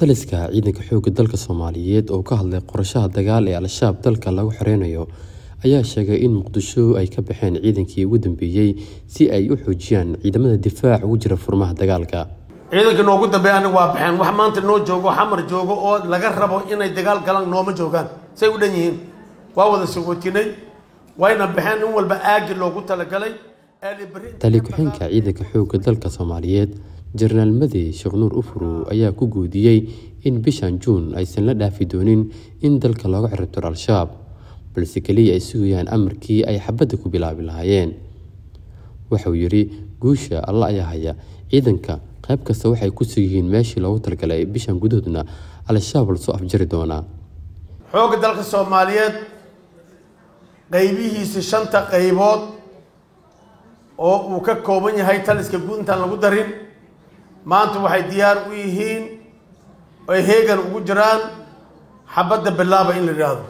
taliska ciidanka xoogga dalka Soomaaliyeed oo ka hadlay qorashaha dagaal ee Al-Shabaab dalka lagu xireynayo ayaa sheegay in Muqdisho ay ka baxeen ciidankii ugu dambeeyay si ay u xoojiyaan ciidamada difaac ugu jira furmaha dagaalka. ciidanka noogu dambeeyay waa baxeen wax maanta noo joogo xamar joogo oo laga rabo inay dagaal galaan nooma joogaan say u dhan yihiin waa wada sugootinay wayna baxeen in walba aagi loogu talagalay tali ku-xigeenka ciidanka xoogga dalka Soomaaliyeed General Madi Sheekh Nuur Ufuru ayaa ku guudiyay in bishan Juun aysan la dhaafi doonin in dalka looga xirtiro Al-Shabaab balse kaliya ay sugayaan amarkii ay xabadda ku bilaabi lahaayeen. Waxa uu yiri guusha Allah ayaa haya ciidanka qayb kasta waxay ku sugihiin meeshii loogu talagalay bishan gudahoodna Al-Shabaab soo afjari doona. xoogga dalka Soomaaliyeed qaybihiisa shanta qaybood oo uu ka kooban yahay taliska guud intaan lagu darin maanta waxay diyaar u yihiin oo heegan ugu jiraan xabadda bilaaba in la yiraahdo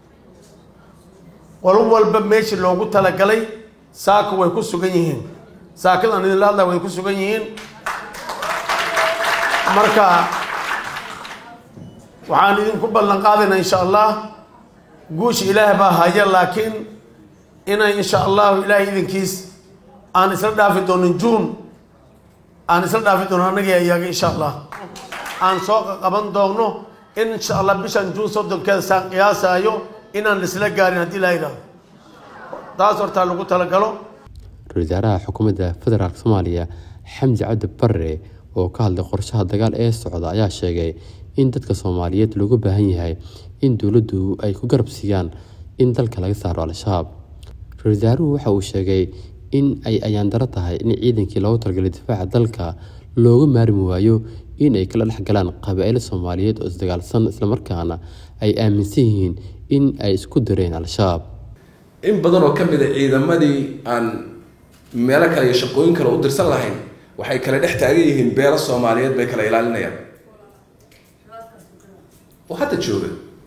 walba meeshii loogu talagalay saaka way ku sugan yihiin saakadan idin laadla way ku sugan yihiin marka waxaan idinku ballan qaadaynaa insha Allah guusha Ilaahay baa haya laakiin inay insha Allah Ilaahay idinkiis aan isla dhaafi doonin Juun aan isla dhaafi doono anaga iyaga insha Allah aan soo qaban doono insha Allah bishan Juun soddonkeeda saan qiyaasayo inaan isla gaarin hadii la yiraahdo taas horta lagu talagalo. Wasaaraha Xukuumadda Federaalka Soomaaliya Xamdi Cabdi Barre oo ka hadlay qorshaha dagaal ee socda ayaa sheegay in dadka Soomaaliyeed looga baahan yahay in dawladdu ay ku garab siiyaan in dalka laga saaro Al-Shabaab. Wasaaruhu waxa uu sheegay in ay ayaan daro tahay in ciidankii loogu talagalay difaaca dalka looga maarmi waayo in ay kala dhaxgalaan qabaa'il Soomaaliyeed oo isdagaalsan isla markaana ay aaminsan yihiin in ay isku direen Al-Shabaab. in badan oo kamid ah ciidamadii aan meel kale iyo shaqooyin kale u dirsan lahayn waxay kala dhex taagan yihiin beelo Soomaaliyeed bay kala ilaalinayaan oo hadda jooga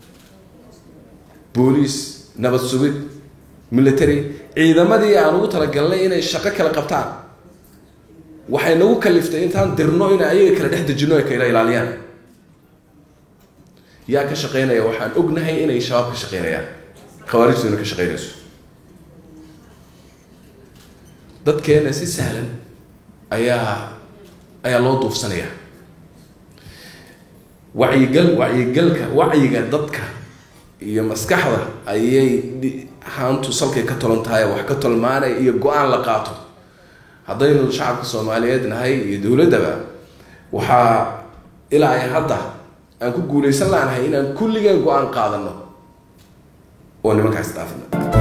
booliis nabad sugid military ciidamadii aan ugu talagalnay inay shaqo kala qabtaan waxay nagu kaliftay intaan dirno in ayaga kala dhex dejino ay kala ilaaliyaan yaa ka shaqeynaya waxaan ognahay inay shabaab ka shaqeynayaan khawaarijtuna ka shaqeynayso dadkeena si sahlan ayaa loo duufsanaya wacyiga dadka iyo maskaxda ayay haantu salkay ka tolan tahay wax ka tolmaanay iyo go'aan la qaato haddaynu shacabka Soomaaliyeed nahay iyo dawladaba waxaa ilaa ay hadda aan ku guuleysan laanahay inaan kulligeen go'aan qaadano oo nimankaas dhaafno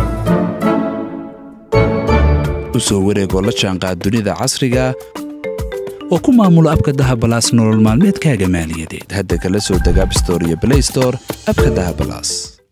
usoo wareegoo la jaanqaad dunida casriga oo ku maamulo abka Dahab Plus nolol maalmeedkaaga maaliyadeed hadda kala soo deg App Store iyo Play Store abka Dahab Plus.